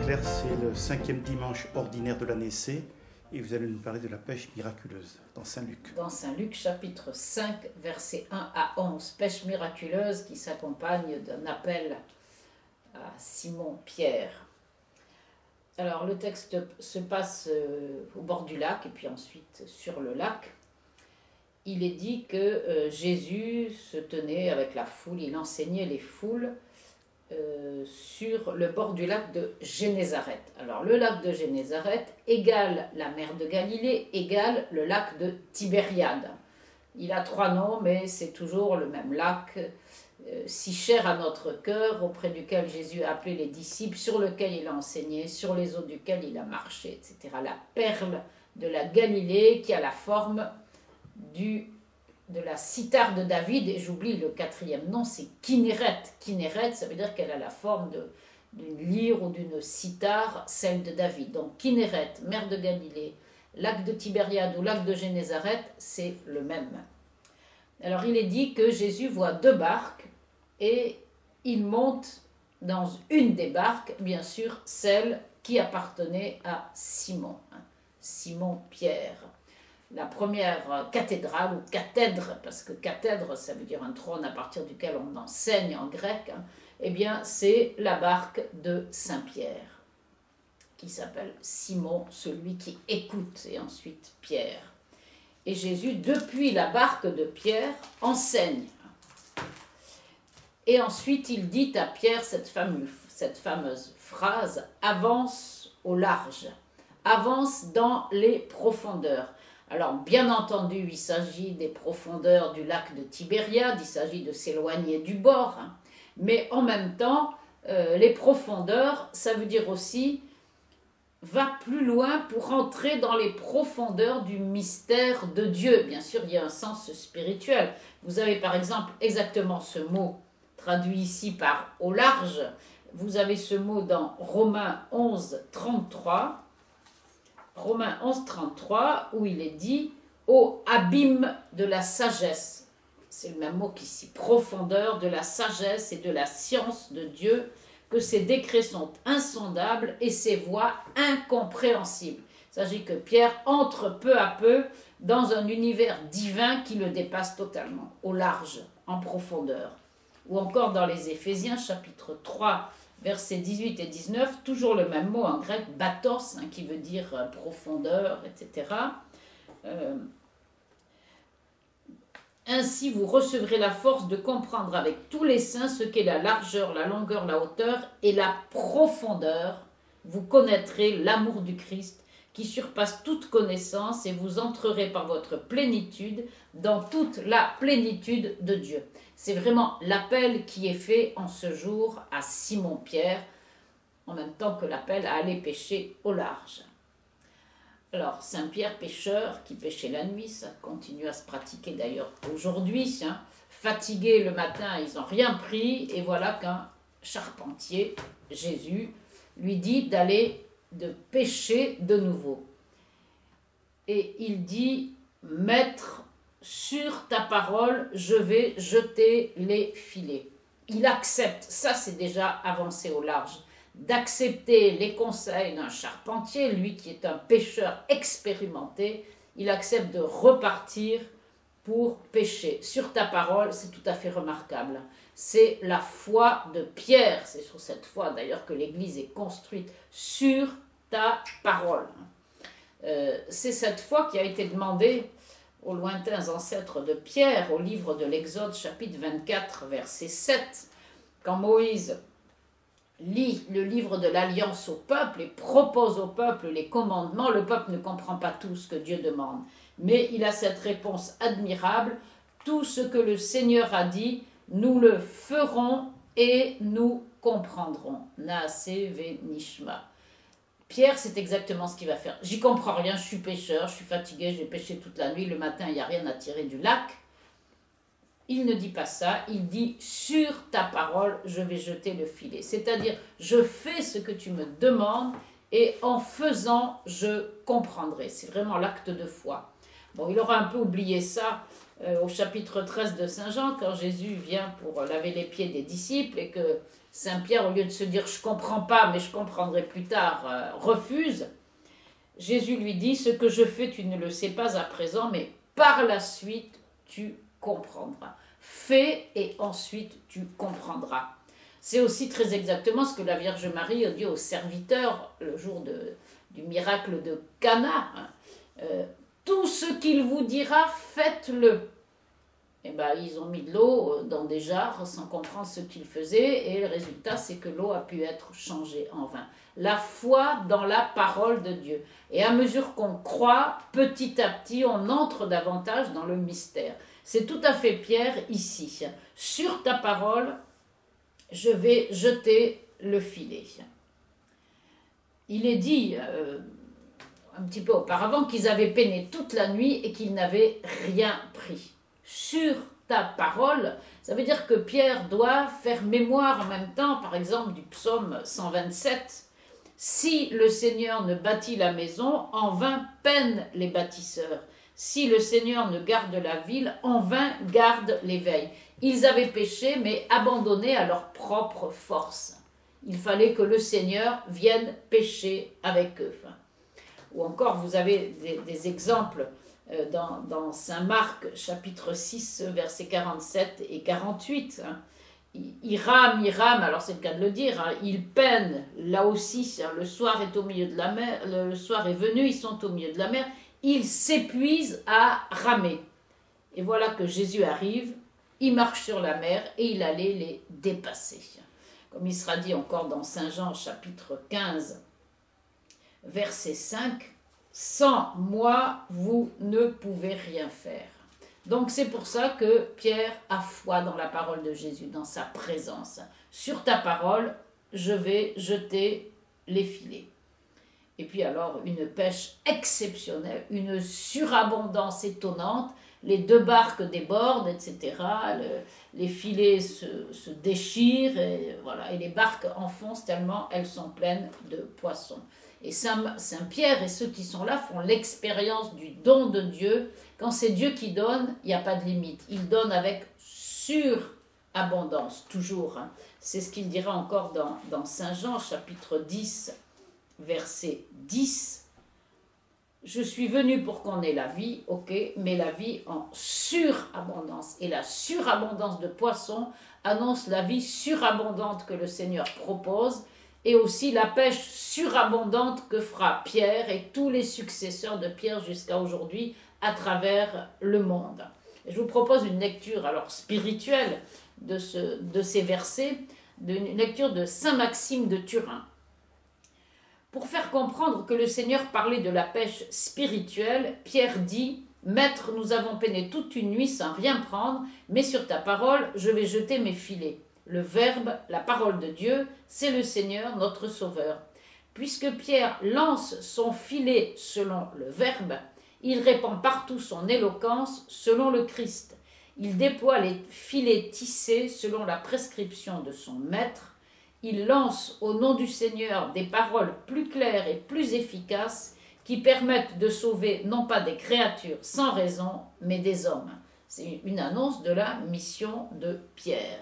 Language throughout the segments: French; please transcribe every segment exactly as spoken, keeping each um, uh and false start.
Claire, c'est le cinquième dimanche ordinaire de l'année C et vous allez nous parler de la pêche miraculeuse dans Saint-Luc. Dans Saint-Luc, chapitre cinq, versets un à onze, pêche miraculeuse qui s'accompagne d'un appel à Simon-Pierre. Alors le texte se passe au bord du lac et puis ensuite sur le lac. Il est dit que euh, Jésus se tenait avec la foule, il enseignait les foules euh, sur le bord du lac de Génézareth. Alors le lac de Génézareth égale la mer de Galilée, égale le lac de Tibériade. Il a trois noms, mais c'est toujours le même lac, euh, si cher à notre cœur, auprès duquel Jésus a appelé les disciples, sur lequel il a enseigné, sur les eaux duquel il a marché, et cetera. La perle de la Galilée qui a la forme du, de la cithare de David, et j'oublie le quatrième nom, c'est Kinéret. Kinéret, ça veut dire qu'elle a la forme de, d'une lyre ou d'une cithare, celle de David. Donc Kinéret, mer de Galilée, lac de Tibériade ou lac de Génézareth, c'est le même. Alors il est dit que Jésus voit deux barques et il monte dans une des barques, bien sûr celle qui appartenait à Simon, hein, Simon-Pierre. La première cathédrale ou cathèdre, parce que cathèdre ça veut dire un trône à partir duquel on enseigne en grec, hein, eh bien c'est la barque de Saint-Pierre, qui s'appelle Simon, celui qui écoute, et ensuite Pierre. Et Jésus, depuis la barque de Pierre, enseigne. Et ensuite, il dit à Pierre cette fameuse, cette fameuse phrase, « Avance au large, avance dans les profondeurs ». Alors, bien entendu, il s'agit des profondeurs du lac de Tibériade, il s'agit de s'éloigner du bord, hein. Mais en même temps, euh, les profondeurs, ça veut dire aussi va plus loin pour entrer dans les profondeurs du mystère de Dieu. Bien sûr, il y a un sens spirituel. Vous avez par exemple exactement ce mot traduit ici par « au large ». Vous avez ce mot dans Romains onze, trente-trois. Romains onze, trente-trois, où il est dit « au abîme de la sagesse ». C'est le même mot qu'ici, profondeur de la sagesse et de la science de Dieu, que ses décrets sont insondables et ses voies incompréhensibles. Il s'agit que Pierre entre peu à peu dans un univers divin qui le dépasse totalement, au large, en profondeur. Ou encore dans les Éphésiens, chapitre trois, versets dix-huit et dix-neuf, toujours le même mot en grec, bathos, hein, qui veut dire euh, profondeur, et cetera. Euh, Ainsi, vous recevrez la force de comprendre avec tous les saints ce qu'est la largeur, la longueur, la hauteur et la profondeur. Vous connaîtrez l'amour du Christ qui surpasse toute connaissance et vous entrerez par votre plénitude dans toute la plénitude de Dieu. C'est vraiment l'appel qui est fait en ce jour à Simon-Pierre, en même temps que l'appel à aller pêcher au large. Alors, Saint-Pierre, pêcheur, qui pêchait la nuit, ça continue à se pratiquer d'ailleurs aujourd'hui. Hein. Fatigués le matin, ils n'ont rien pris, et voilà qu'un charpentier, Jésus, lui dit d'aller de pêcher de nouveau. Et il dit, « Maître, sur ta parole, je vais jeter les filets. » Il accepte, ça c'est déjà avancé au large, d'accepter les conseils d'un charpentier, lui qui est un pêcheur expérimenté, il accepte de repartir pour pêcher. Sur ta parole, c'est tout à fait remarquable. C'est la foi de Pierre, c'est sur cette foi d'ailleurs que l'Église est construite, sur ta parole. Euh, c'est cette foi qui a été demandée aux lointains ancêtres de Pierre, au livre de l'Exode, chapitre vingt-quatre, verset sept, quand Moïse lit le livre de l'Alliance au peuple et propose au peuple les commandements, le peuple ne comprend pas tout ce que Dieu demande, mais il a cette réponse admirable, tout ce que le Seigneur a dit, nous le ferons et nous comprendrons. Naase ve nishma. Pierre, c'est exactement ce qu'il va faire. J'y comprends rien, je suis pêcheur, je suis fatigué, j'ai pêché toute la nuit, le matin, il n'y a rien à tirer du lac. Il ne dit pas ça, il dit « sur ta parole, je vais jeter le filet ». C'est-à-dire, je fais ce que tu me demandes et en faisant, je comprendrai. C'est vraiment l'acte de foi. Bon, il aura un peu oublié ça euh, au chapitre treize de Saint Jean, quand Jésus vient pour laver les pieds des disciples et que Saint Pierre, au lieu de se dire « je comprends pas, mais je comprendrai plus tard euh, », refuse, Jésus lui dit « ce que je fais, tu ne le sais pas à présent, mais par la suite, tu comprendras. Fais et ensuite tu comprendras. » C'est aussi très exactement ce que la Vierge Marie a dit aux serviteurs le jour de, du miracle de Cana. Hein. Euh, tout ce qu'il vous dira, faites-le. Et ben, ils ont mis de l'eau dans des jarres sans comprendre ce qu'ils faisaient, et le résultat, c'est que l'eau a pu être changée en vin. La foi dans la parole de Dieu. Et à mesure qu'on croit, petit à petit, on entre davantage dans le mystère. C'est tout à fait Pierre ici. Sur ta parole, je vais jeter le filet. Il est dit euh, un petit peu auparavant qu'ils avaient peiné toute la nuit et qu'ils n'avaient rien pris. Sur ta parole, ça veut dire que Pierre doit faire mémoire en même temps, par exemple, du psaume cent vingt-sept. Si le Seigneur ne bâtit la maison, en vain peinent les bâtisseurs. Si le Seigneur ne garde la ville, en vain gardent les veilles. Ils avaient péché, mais abandonné à leur propre force. Il fallait que le Seigneur vienne pécher avec eux. Ou encore, vous avez des, des exemples dans, dans Saint Marc, chapitre six, versets quarante-sept et quarante-huit. Ils rament, ils rament, alors c'est le cas de le dire, hein, ils peinent, là aussi, le soir est au milieu de la mer, le soir est venu, ils sont au milieu de la mer, ils s'épuisent à ramer. Et voilà que Jésus arrive, il marche sur la mer et il allait les dépasser. Comme il sera dit encore dans Saint Jean, chapitre quinze, verset cinq, « Sans moi, vous ne pouvez rien faire. » Donc c'est pour ça que Pierre a foi dans la parole de Jésus, dans sa présence. Sur ta parole, je vais jeter les filets. Et puis alors, une pêche exceptionnelle, une surabondance étonnante, les deux barques débordent, et cetera. Le, les filets se, se déchirent, et, voilà, et les barques enfoncent tellement elles sont pleines de poissons. Et Saint, Saint Pierre et ceux qui sont là font l'expérience du don de Dieu. Quand c'est Dieu qui donne, il n'y a pas de limite. Il donne avec surabondance, toujours. Hein. C'est ce qu'il dira encore dans, dans Saint Jean, chapitre dix, verset dix. Je suis venu pour qu'on ait la vie, ok, mais la vie en surabondance. Et la surabondance de poissons annonce la vie surabondante que le Seigneur propose, et aussi la pêche surabondante que fera Pierre et tous les successeurs de Pierre jusqu'à aujourd'hui à travers le monde. Et je vous propose une lecture alors spirituelle de, ce, de ces versets, une lecture de Saint Maxime de Turin. Pour faire comprendre que le Seigneur parlait de la pêche spirituelle, Pierre dit « Maître, nous avons peiné toute une nuit sans rien prendre, mais sur ta parole, je vais jeter mes filets. » Le Verbe, la parole de Dieu, c'est le Seigneur, notre Sauveur. Puisque Pierre lance son filet selon le Verbe, il répand partout son éloquence selon le Christ. Il déploie les filets tissés selon la prescription de son Maître. Il lance au nom du Seigneur des paroles plus claires et plus efficaces qui permettent de sauver non pas des créatures sans raison, mais des hommes. C'est une annonce de la mission de Pierre.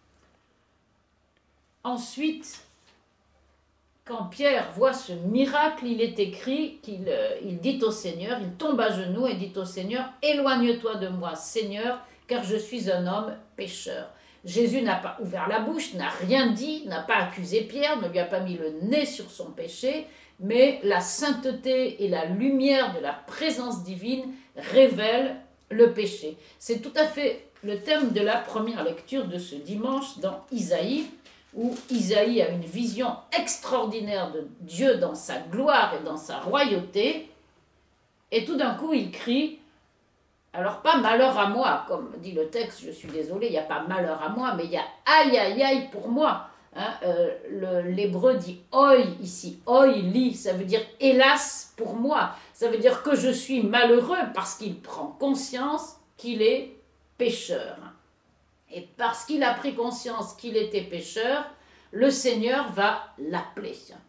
Ensuite, quand Pierre voit ce miracle, il est écrit qu'il euh, il dit au Seigneur, il tombe à genoux et dit au Seigneur, « Éloigne-toi de moi, Seigneur, car je suis un homme pécheur. » Jésus n'a pas ouvert la bouche, n'a rien dit, n'a pas accusé Pierre, ne lui a pas mis le nez sur son péché, mais la sainteté et la lumière de la présence divine révèlent le péché. C'est tout à fait le thème de la première lecture de ce dimanche dans Isaïe, où Isaïe a une vision extraordinaire de Dieu dans sa gloire et dans sa royauté, et tout d'un coup il crie, alors pas malheur à moi, comme dit le texte, je suis désolée, il n'y a pas malheur à moi, mais il y a aïe aïe aïe pour moi. Hein, euh, le, l'hébreu dit oi ici, oi li, ça veut dire hélas pour moi, ça veut dire que je suis malheureux parce qu'il prend conscience qu'il est pécheur. Et parce qu'il a pris conscience qu'il était pécheur, le Seigneur va l'appeler.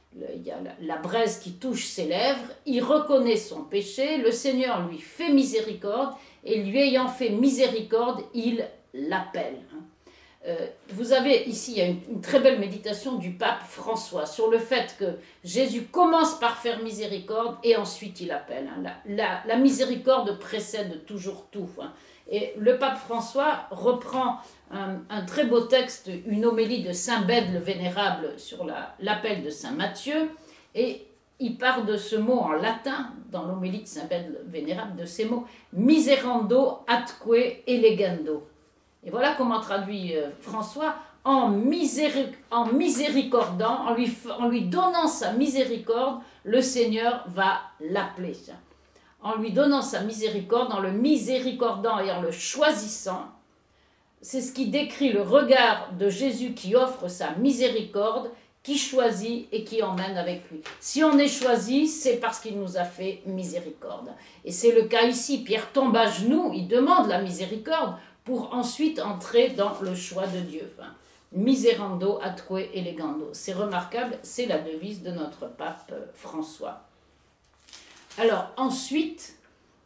le, il y a la, la braise qui touche ses lèvres, il reconnaît son péché, le Seigneur lui fait miséricorde, et lui ayant fait miséricorde, il l'appelle. Euh, vous avez ici, il y a une, une très belle méditation du pape François sur le fait que Jésus commence par faire miséricorde et ensuite il appelle. Hein. La, la, la miséricorde précède toujours tout. Hein. Et le pape François reprend un, un très beau texte, une homélie de Saint Bède le Vénérable sur la, l'appel de Saint Matthieu, et il part de ce mot en latin, dans l'homélie de Saint Bède le Vénérable, de ces mots « miserando atque elegando ». Et voilà comment traduit euh, François, en, miséri- en miséricordant, en lui, en lui donnant sa miséricorde, le Seigneur va l'appeler. En lui donnant sa miséricorde, en le miséricordant et en le choisissant, c'est ce qui décrit le regard de Jésus qui offre sa miséricorde, qui choisit et qui emmène avec lui. Si on est choisi, c'est parce qu'il nous a fait miséricorde. Et c'est le cas ici. Pierre tombe à genoux, il demande la miséricorde, pour ensuite entrer dans le choix de Dieu. Enfin, miserando atque elegando. C'est remarquable, c'est la devise de notre pape François. Alors ensuite,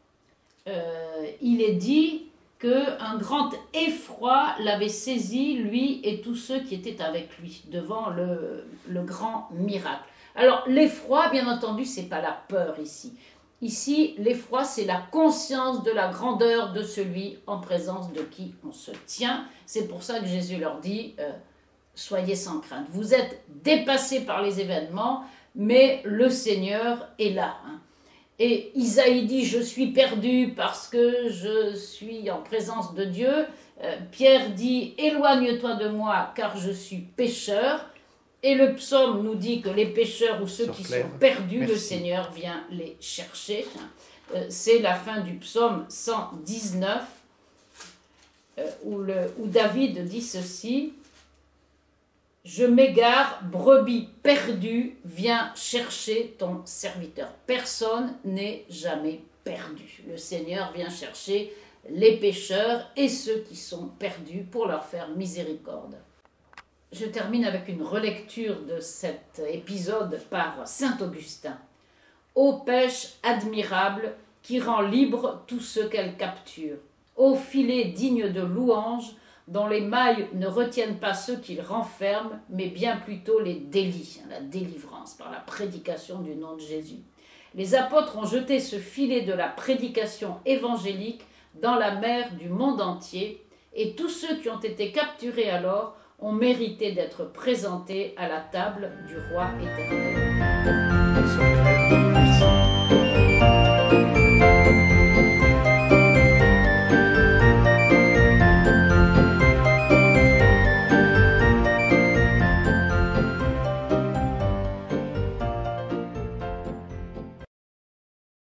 euh, il est dit qu'un grand effroi l'avait saisi, lui et tous ceux qui étaient avec lui, devant le, le grand miracle. Alors l'effroi, bien entendu, c'est pas la peur ici. Ici, l'effroi, c'est la conscience de la grandeur de celui en présence de qui on se tient. C'est pour ça que Jésus leur dit, euh, soyez sans crainte. Vous êtes dépassés par les événements, mais le Seigneur est là. Hein. Et Isaïe dit, je suis perdu parce que je suis en présence de Dieu. Euh, Pierre dit, éloigne-toi de moi car je suis pécheur. Et le psaume nous dit que les pécheurs ou ceux qui sont perdus, Merci. Le Seigneur vient les chercher. C'est la fin du psaume cent dix-neuf, où, le, où David dit ceci, « Je m'égare, brebis perdue, viens chercher ton serviteur. » Personne n'est jamais perdu. Le Seigneur vient chercher les pécheurs et ceux qui sont perdus pour leur faire miséricorde. Je termine avec une relecture de cet épisode par saint Augustin. « Ô pêche admirable qui rend libre tous ceux qu'elle capture, ô filet digne de louange dont les mailles ne retiennent pas ceux qu'ils renferment, mais bien plutôt les délient, la délivrance par la prédication du nom de Jésus. Les apôtres ont jeté ce filet de la prédication évangélique dans la mer du monde entier, et tous ceux qui ont été capturés alors ont mérité d'être présentés à la table du roi éternel.